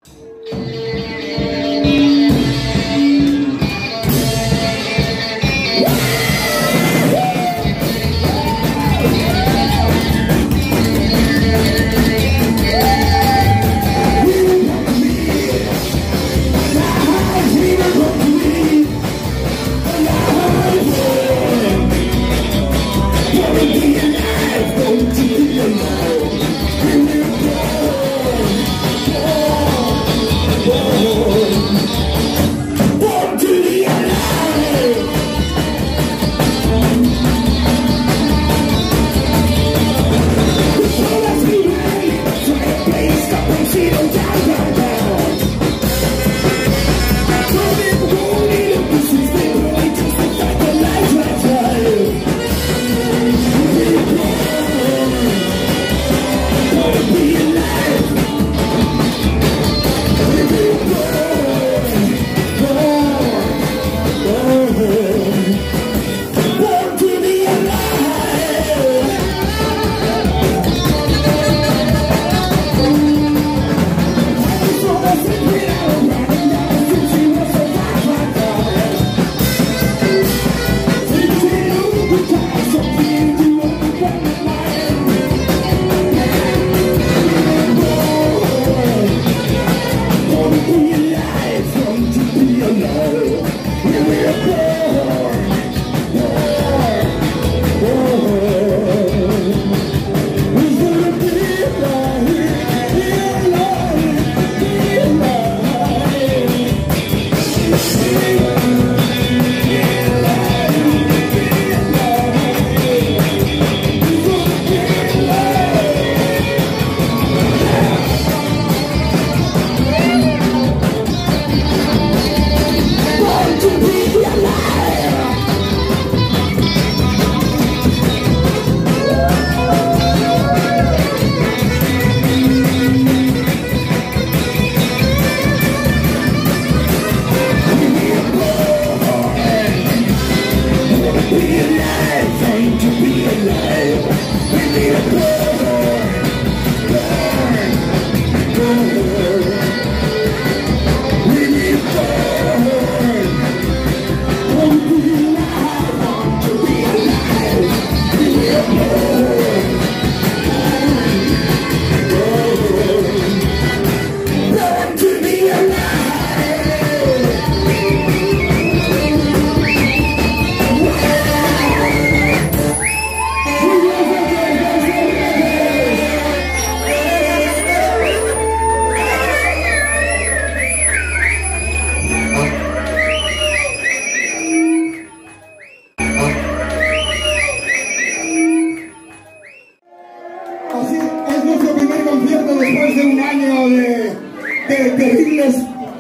terribles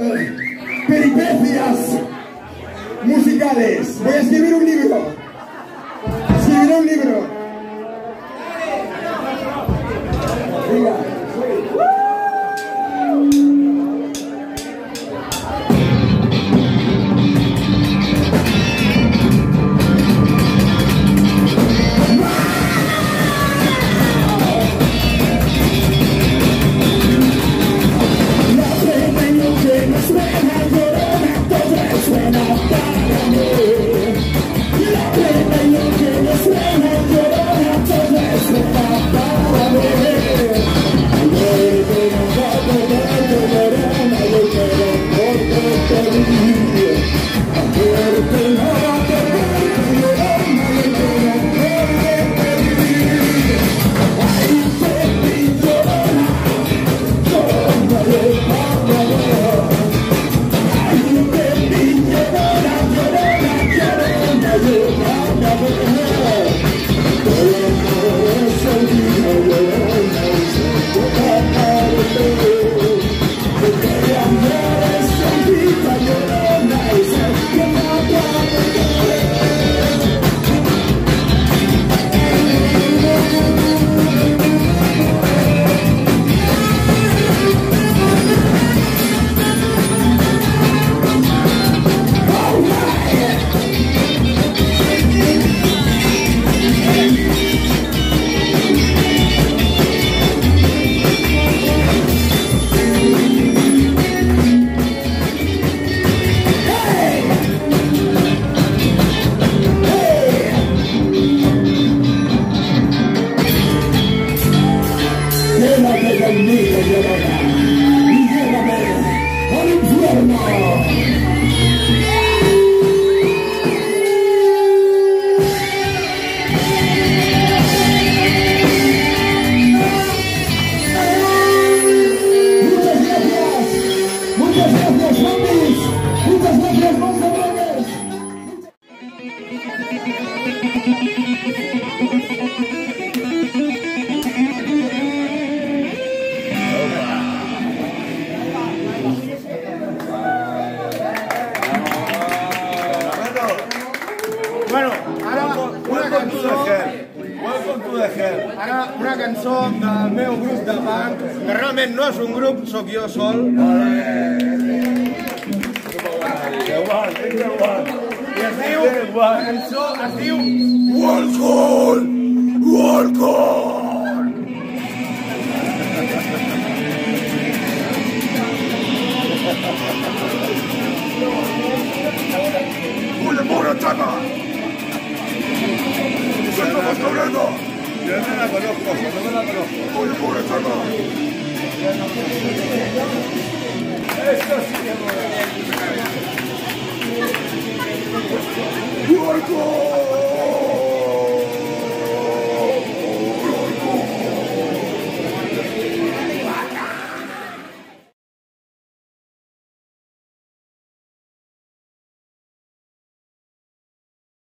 peripecias musicales. Voy a escribir un libro. Escribiré un libro. Venga. bendito Jehová, y llévame al infierno. Muchas gracias, zombies. Muchas gracias, Motorzombi. Bueno, ara una cançó... Ara una cançó del meu grup de punk, que realment no és un grup, sóc jo sol. I es diu, la cançó es diu Walcon! Walcon! ¡Oye, mora, chapa! ¡Se estamos corriendo! Yo no la conozco, no me la conozco. ¡Oye, mora, chapa! ¡Esto sí que mola! ¡Walcon!